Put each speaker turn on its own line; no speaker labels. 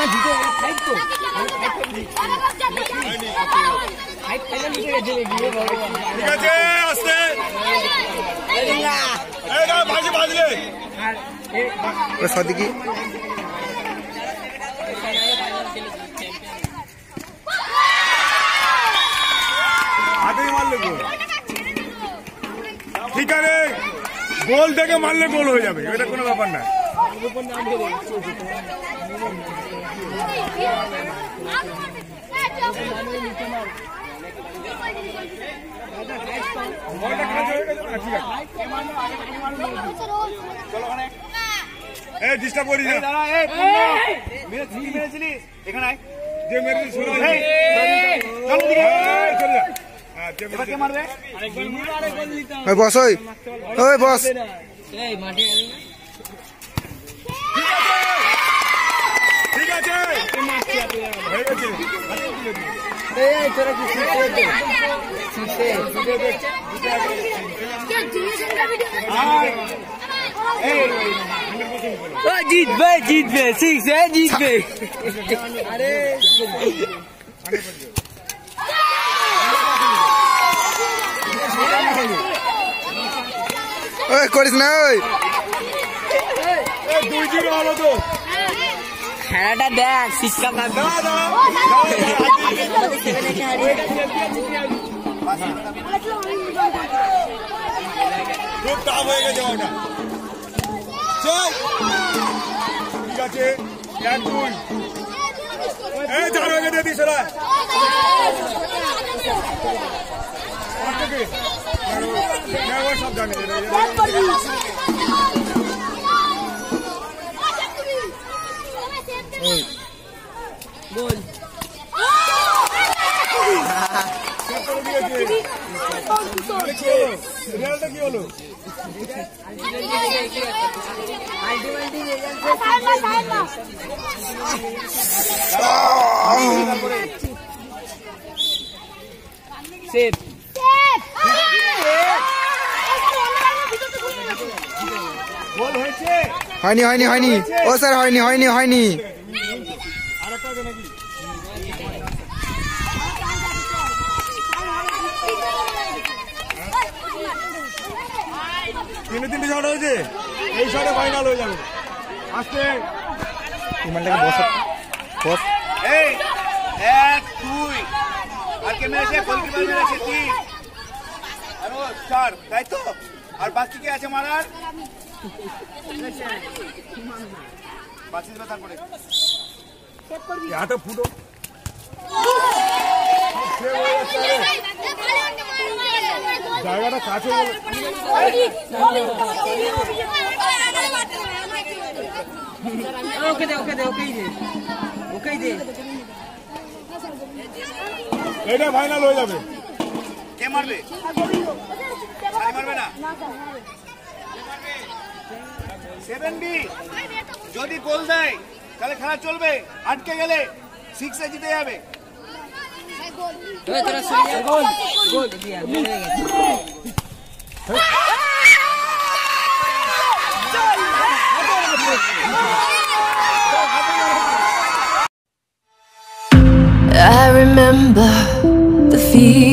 সদিকি
হাতেই মারলে গোল। ঠিক আছে, গোল থেকে মারলে গোল হয়ে যাবে, এটা কোনো ব্যাপার না। ডিস্টার্ব করিস না। এখানে যে মেরে
বস, ওই বস।
ঠিক আছে, হয়ে গেছে।
জিতবে জিতবে, সিক্স জিতবে। আরে
ওই করিস না, ওই
2-0 হলো তো।
খেলাটা দেখ, শিক্ষা পাবে।
খুব টাফ হয়ে গেছে ওটা। ঠিক আছে, 1-2। চার হয়ে গেছে, দিস ওরা। সব জানি
বল।
রেজাল্টটা কি হলো?
সেভ।
গোল হয়েছে?
হয়নি হয়নি হয়নি, ও স্যার হয়নি হয়নি হয়নি।
আরেকটা আছে নাকি? 3-3 শট হয়েছে, এই শটে ফাইনাল হয়ে যাবে। আজকে
ইমানটাকে বস বস।
এই 1-2 আর কে মেরেছে? গোলকিপার মেরেছে 3 আর ও 4, তাই তো? আর বাকি কে আছে মারার? বাকি দিবে তারপরে সেভ করবি। হাতে ফুটো জায়গাটা কাছে বলো।
ওকে দে, ওকে দে, ওকেই দে, ওকেই দে।
এটা ফাইনাল হয়ে যাবে। কে মারবে? মারবে না। 7B যদি গোল দেয় তাহলে খেলা চলবে, আটকে গেলে 6 জিতে যাবে।
গোল গোল দিয়া হয়ে গেছে।
I remember the feeling